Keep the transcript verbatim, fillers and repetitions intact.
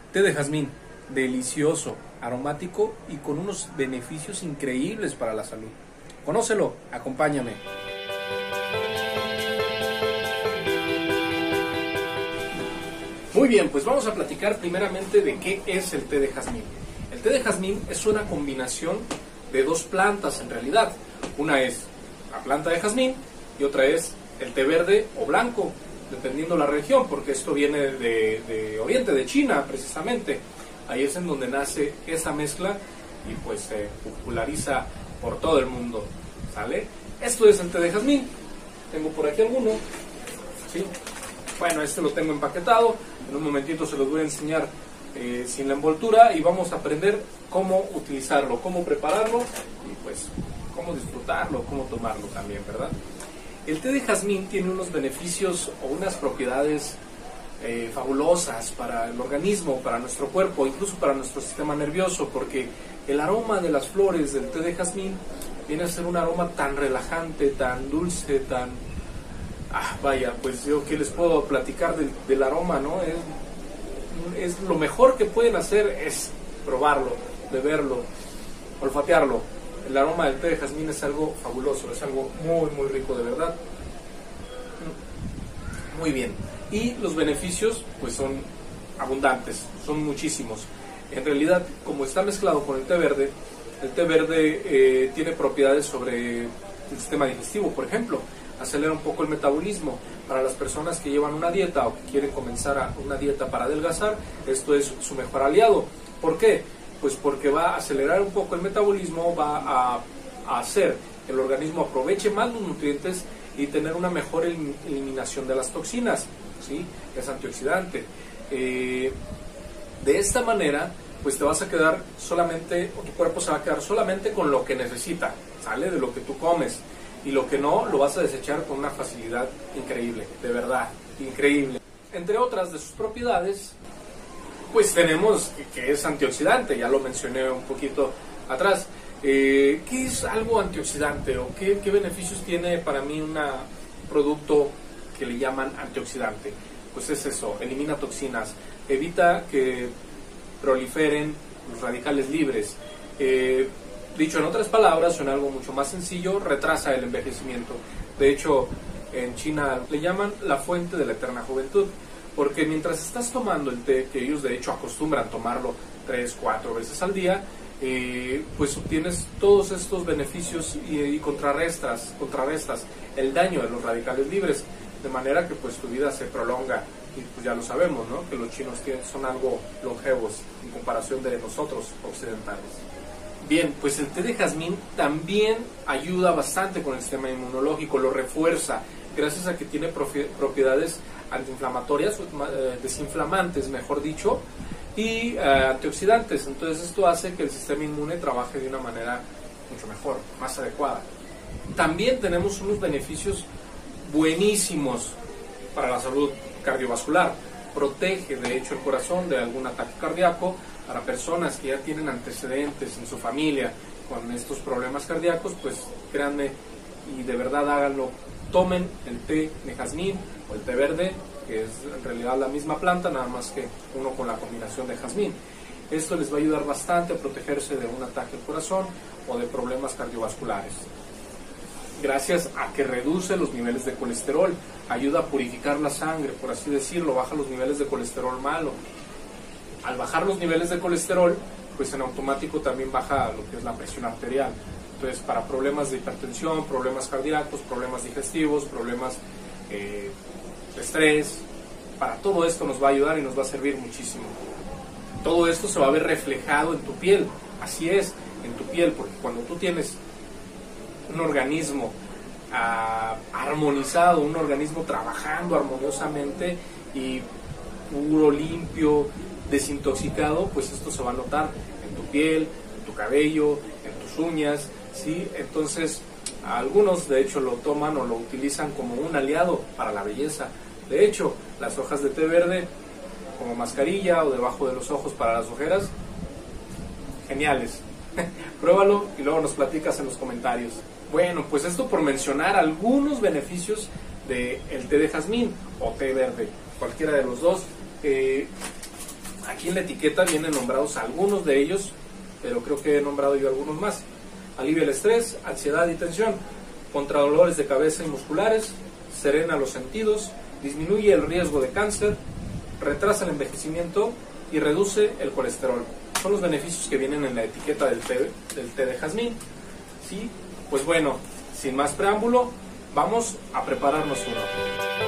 Té de jazmín, delicioso, aromático y con unos beneficios increíbles para la salud. Conócelo, acompáñame. Muy bien, pues vamos a platicar primeramente de qué es el té de jazmín. El té de jazmín es una combinación de dos plantas en realidad. Una es la planta de jazmín y otra es el té verde o blanco, dependiendo la región, porque esto viene de, de Oriente, de China precisamente. Ahí es en donde nace esa mezcla y pues se populariza por todo el mundo, ¿sale? Esto es el té de jazmín. Tengo por aquí alguno, ¿sí? Bueno, este lo tengo empaquetado. En un momentito se los voy a enseñar eh, sin la envoltura y vamos a aprender cómo utilizarlo, cómo prepararlo y pues cómo disfrutarlo, cómo tomarlo también, ¿verdad? El té de jazmín tiene unos beneficios o unas propiedades eh, fabulosas para el organismo, para nuestro cuerpo, incluso para nuestro sistema nervioso, porque el aroma de las flores del té de jazmín viene a ser un aroma tan relajante, tan dulce, tan... Ah, vaya, pues yo qué les puedo platicar del, del aroma, ¿no? Es, es lo mejor que pueden hacer es probarlo, beberlo, olfatearlo. El aroma del té de jazmín es algo fabuloso, es algo muy, muy rico, de verdad. Muy bien. Y los beneficios, pues son abundantes, son muchísimos. En realidad, como está mezclado con el té verde, el té verde eh, tiene propiedades sobre el sistema digestivo, por ejemplo. Acelera un poco el metabolismo. Para las personas que llevan una dieta o que quieren comenzar a una dieta para adelgazar, esto es su mejor aliado. ¿Por qué? Pues porque va a acelerar un poco el metabolismo, va a, a hacer que el organismo aproveche más los nutrientes y tener una mejor eliminación de las toxinas, ¿sí? Es antioxidante. Eh, de esta manera, pues te vas a quedar solamente, o tu cuerpo se va a quedar solamente con lo que necesita, ¿sale? De lo que tú comes. Y lo que no, lo vas a desechar con una facilidad increíble, de verdad, increíble. Entre otras de sus propiedades, pues tenemos que, que es antioxidante, ya lo mencioné un poquito atrás. Eh, ¿Qué es algo antioxidante o qué, qué beneficios tiene para mí un producto que le llaman antioxidante? Pues es eso, elimina toxinas, evita que proliferen los radicales libres. Eh, Dicho en otras palabras, en algo mucho más sencillo, retrasa el envejecimiento. De hecho, en China le llaman la fuente de la eterna juventud, porque mientras estás tomando el té, que ellos de hecho acostumbran tomarlo tres, cuatro veces al día, eh, pues obtienes todos estos beneficios y, y contrarrestas, contrarrestas el daño de los radicales libres, de manera que pues tu vida se prolonga. Y pues ya lo sabemos, ¿no? Que los chinos tienen, son algo longevos en comparación de nosotros occidentales. Bien, pues el té de jazmín también ayuda bastante con el sistema inmunológico, lo refuerza, gracias a que tiene propiedades antiinflamatorias, desinflamantes, mejor dicho, y uh, antioxidantes. Entonces esto hace que el sistema inmune trabaje de una manera mucho mejor, más adecuada. También tenemos unos beneficios buenísimos para la salud cardiovascular. Protege, de hecho, el corazón de algún ataque cardíaco. Para personas que ya tienen antecedentes en su familia con estos problemas cardíacos, pues créanme y de verdad háganlo. Tomen el té de jazmín o el té verde, que es en realidad la misma planta, nada más que uno con la combinación de jazmín. Esto les va a ayudar bastante a protegerse de un ataque al corazón o de problemas cardiovasculares. Gracias a que reduce los niveles de colesterol, ayuda a purificar la sangre, por así decirlo, baja los niveles de colesterol malo. Al bajar los niveles de colesterol, pues en automático también baja lo que es la presión arterial. Entonces, para problemas de hipertensión, problemas cardíacos, problemas digestivos, problemas eh, de estrés, para todo esto nos va a ayudar y nos va a servir muchísimo. Todo esto se va a ver reflejado en tu piel, así es, en tu piel, porque cuando tú tienes un organismo ah, armonizado, un organismo trabajando armoniosamente y puro, limpio, desintoxicado, pues esto se va a notar en tu piel, en tu cabello, en tus uñas, ¿sí? Entonces, algunos de hecho lo toman o lo utilizan como un aliado para la belleza. De hecho, las hojas de té verde como mascarilla o debajo de los ojos para las ojeras, geniales. Pruébalo y luego nos platicas en los comentarios. Bueno, pues esto por mencionar algunos beneficios del té de jazmín o té verde, cualquiera de los dos. Eh, Aquí en la etiqueta vienen nombrados algunos de ellos, pero creo que he nombrado yo algunos más. Alivia el estrés, ansiedad y tensión, contra dolores de cabeza y musculares, serena los sentidos, disminuye el riesgo de cáncer, retrasa el envejecimiento y reduce el colesterol. Son los beneficios que vienen en la etiqueta del té, del té de jazmín. ¿Sí? Pues bueno, sin más preámbulo, vamos a prepararnos uno.